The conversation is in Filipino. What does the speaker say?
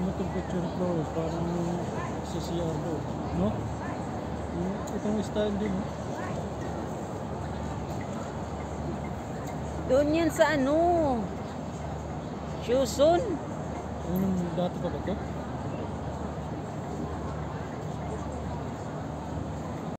mo itong picture floor, parang sa CR mo, no? Itong style din, no? Doon yan sa ano? Shusun? Yung dati pa ba ito?